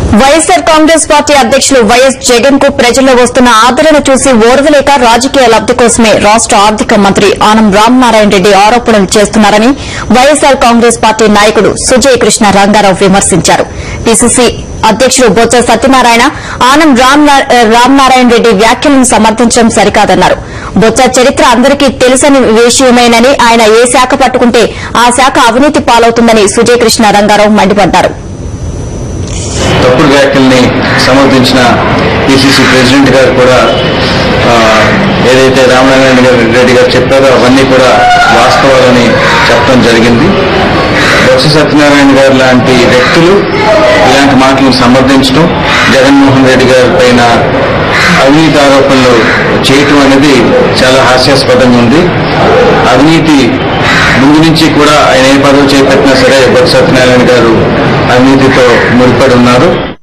వైఎస్ఆర్ కాంగ్రెస్ పార్టీ అధ్యక్షులు వైఎస్ జగన్ కు ప్రజల్లో వస్తున్న ఆదరణ చూసి ఓర్వలేక రాజకీయ లబ్ది కోసమే రాష్ట ఆర్థిక మంత్రి ఆనం రామనారాయణ రెడ్డి ఆరోపణలు చేస్తున్నారని వైఎస్ఆర్ కాంగ్రెస్ పార్టీ నాయకుడు సుజయ్ కృష్ణ రంగారావు విమర్శించారు. పీసీసీ అధ్యక్షులు బొత్స సత్యనారాయణ ఆనం రామనారాయణ రెడ్డి వ్యాఖ్యలను సమర్థించడం సరికాదన్నారు. బొత్స చరిత్ర అందరికీ తెలిసని విషయమేనని, ఆయన ఏ శాఖ పట్టుకుంటే ఆ శాఖ అవినీతి పాలవుతుందని సుజయ్ కృష్ణ రంగారావు మండిపడ్డారు. తప్పుడు వ్యాఖ్యల్ని సమర్థించిన పీసీసీ ప్రెసిడెంట్ గారు కూడా ఏదైతే రామనారాయణ రెడ్డి గారు చెప్పారో అవన్నీ కూడా వాస్తవాలని చెప్పడం జరిగింది. బొత్స సత్యనారాయణ గారు లాంటి వ్యక్తులు ఇలాంటి మాటలను సమర్థించడం, జగన్మోహన్ రెడ్డి గారి పైన అవినీతి ఆరోపణలు చేయటం అనేది చాలా హాస్యాస్పదంగా ఉంది. అవినీతి ముందు నుంచి కూడా ఆయన ఏ పదవి చేపట్టినా సరే బొత్స సత్యనారాయణ గారు అవినీతితో ముడిపడి ఉన్నారు.